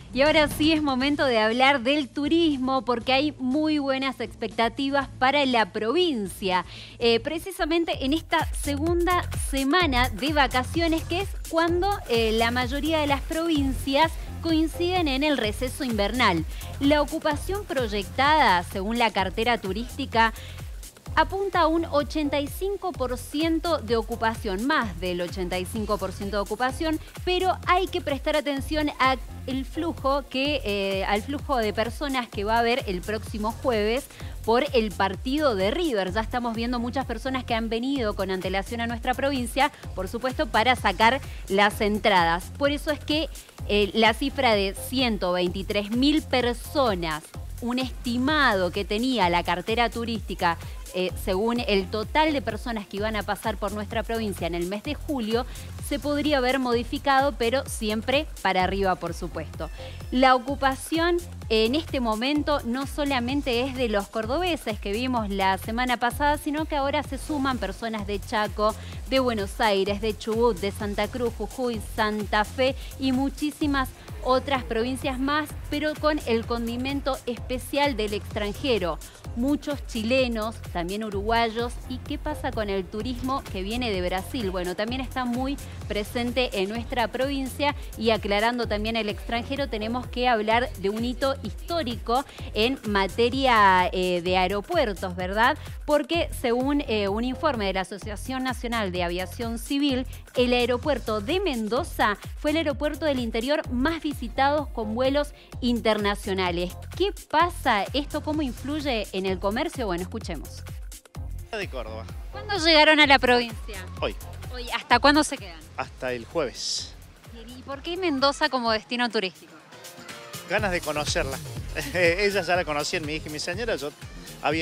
Y ahora sí es momento de hablar del turismo porque hay muy buenas expectativas para la provincia. Precisamente en esta segunda semana de vacaciones, que es cuando la mayoría de las provincias coinciden en el receso invernal. La ocupación proyectada, según la cartera turística, apunta a un 85% de ocupación, más del 85% de ocupación, pero hay que prestar atención al flujo de personas que va a haber el próximo jueves por el partido de River. Ya estamos viendo muchas personas que han venido con antelación a nuestra provincia, por supuesto, para sacar las entradas. Por eso es que la cifra de 123.000 personas, un estimado que tenía la cartera turística, según el total de personas que iban a pasar por nuestra provincia en el mes de julio, se podría haber modificado, pero siempre para arriba, por supuesto. La ocupación en este momento no solamente es de los cordobeses que vimos la semana pasada, sino que ahora se suman personas de Chaco, de Buenos Aires, de Chubut, de Santa Cruz, Jujuy, Santa Fe y muchísimas otras provincias más, pero con el condimento especial del extranjero. Muchos chilenos, también uruguayos. ¿Y qué pasa con el turismo que viene de Brasil? Bueno, también está muy presente en nuestra provincia, y aclarando también el extranjero, tenemos que hablar de un hito histórico en materia de aeropuertos, ¿verdad? Porque según un informe de la Asociación Nacional de Aviación Civil, el aeropuerto de Mendoza fue el aeropuerto del interior más visitado con vuelos internacionales. ¿Qué pasa? ¿Esto cómo influye en el comercio? Bueno, escuchemos. De Córdoba. ¿Cuándo llegaron a la provincia? Hoy. Hoy. ¿Hasta cuándo se quedan? Hasta el jueves. ¿Y por qué Mendoza como destino turístico? Ganas de conocerla. Ella ya la conocían, mi hija y mi señora. Yo había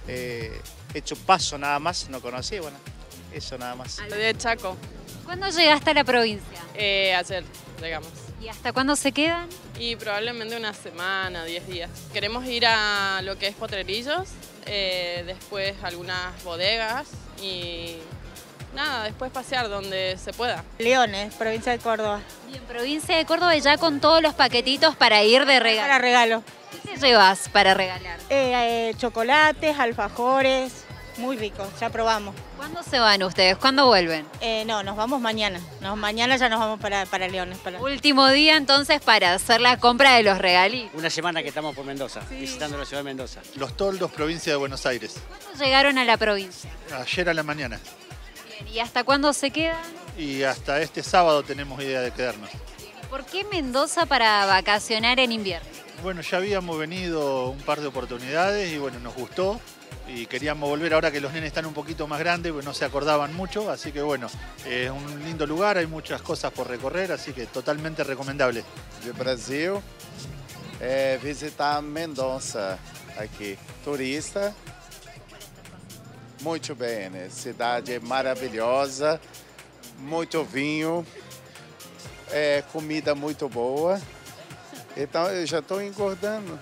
hecho paso nada más, no conocía, bueno, eso nada más. De Chaco. ¿Cuándo llegaste a la provincia? Ayer llegamos. ¿Y hasta cuándo se quedan? Y probablemente una semana, 10 días. Queremos ir a lo que es Potrerillos, después algunas bodegas y nada, después pasear donde se pueda. Leones, provincia de Córdoba. Bien, provincia de Córdoba, ya con todos los paquetitos para ir de regalo. Para regalo. ¿Qué te llevas para regalar? Chocolates, alfajores, muy ricos, ya probamos. ¿Cuándo se van ustedes? ¿Cuándo vuelven? No, nos vamos mañana. Mañana ya nos vamos para Leones. Último día entonces para hacer la compra de los regalitos. Una semana que estamos por Mendoza, Sí. visitando la ciudad de Mendoza. Los Toldos, provincia de Buenos Aires. ¿Cuándo llegaron a la provincia? Ayer a la mañana. Bien, ¿y hasta cuándo se quedan? Y hasta este sábado tenemos idea de quedarnos. ¿Por qué Mendoza para vacacionar en invierno? Bueno, ya habíamos venido un par de oportunidades y bueno, nos gustó. Y queríamos volver ahora que los nenes están un poquito más grandes, pues no se acordaban mucho. Así que bueno, es un lindo lugar, hay muchas cosas por recorrer, así que totalmente recomendable. De Brasil, visitar Mendoza aqui, turista, muito bem, cidade maravilhosa, muito vinho, comida muito boa, então eu já estou engordando.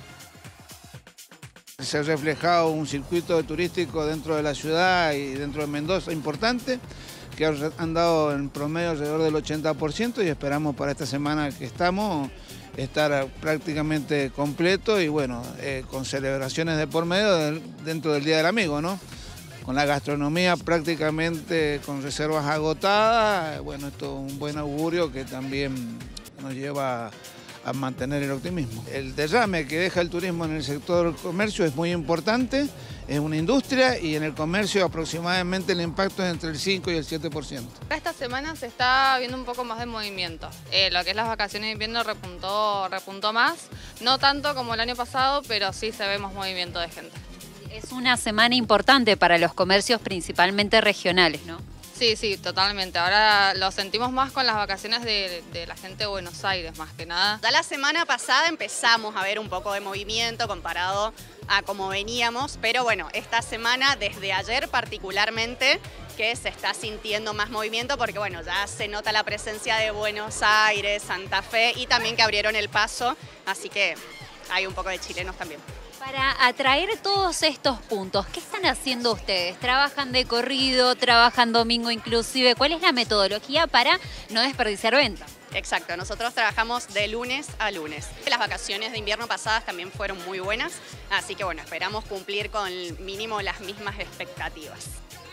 Se ha reflejado un circuito turístico dentro de la ciudad y dentro de Mendoza importante, que han dado en promedio alrededor del 80%, y esperamos para esta semana que estamos estar prácticamente completo y bueno, con celebraciones de por medio dentro del Día del Amigo, ¿no? Con la gastronomía prácticamente con reservas agotadas, bueno, esto es un buen augurio que también nos lleva a mantener el optimismo. El derrame que deja el turismo en el sector comercio es muy importante, es una industria, y en el comercio aproximadamente el impacto es entre el 5 y el 7%. Esta semana se está viendo un poco más de movimiento. Lo que es las vacaciones de invierno repuntó más, no tanto como el año pasado, pero sí se ve más movimiento de gente. Es una semana importante para los comercios principalmente regionales, ¿no? Sí, sí, totalmente. Ahora lo sentimos más con las vacaciones de la gente de Buenos Aires, más que nada. Ya la semana pasada empezamos a ver un poco de movimiento comparado a cómo veníamos, pero bueno, esta semana, desde ayer particularmente, que se está sintiendo más movimiento porque bueno, ya se nota la presencia de Buenos Aires, Santa Fe y también que abrieron el paso, así que hay un poco de chilenos también. Para atraer todos estos puntos, ¿qué están haciendo ustedes? ¿Trabajan de corrido? ¿Trabajan domingo inclusive? ¿Cuál es la metodología para no desperdiciar venta? Exacto, nosotros trabajamos de lunes a lunes. Las vacaciones de invierno pasadas también fueron muy buenas, así que bueno, esperamos cumplir con mínimo las mismas expectativas.